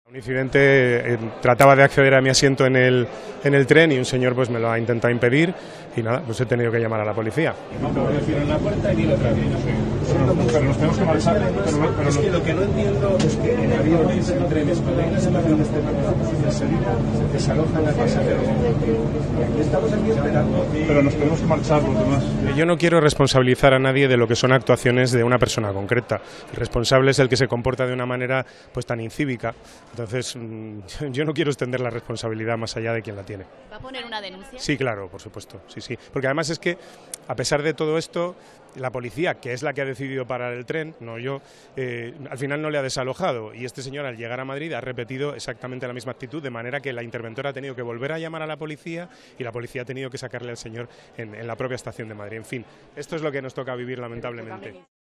Un incidente, trataba de acceder a mi asiento en el tren y un señor pues me lo ha intentado impedir y nada, pues he tenido que llamar a la policía. No, pero decir en la puerta y dile otra vez. Pero nos tenemos que marchar. Pero es que lo que no entiendo es que en aviones, en trenes, cuando hay una situación de este tipo, de salida, desalojan a pasajeros. Estamos aquí esperando. Pero nos tenemos que marchar los demás. Yo no quiero responsabilizar a nadie de lo que son actuaciones de una persona concreta. El responsable es el que se comporta de una manera pues tan incívica. Entonces, yo no quiero extender la responsabilidad más allá de quien la tiene. ¿Va a poner una denuncia? Sí, claro, por supuesto, sí. Porque además es que, a pesar de todo esto, la policía, que es la que ha decidido parar el tren, no yo, al final no le ha desalojado. Y este señor, al llegar a Madrid, ha repetido exactamente la misma actitud, de manera que la interventora ha tenido que volver a llamar a la policía y la policía ha tenido que sacarle al señor en la propia estación de Madrid. En fin, esto es lo que nos toca vivir, lamentablemente.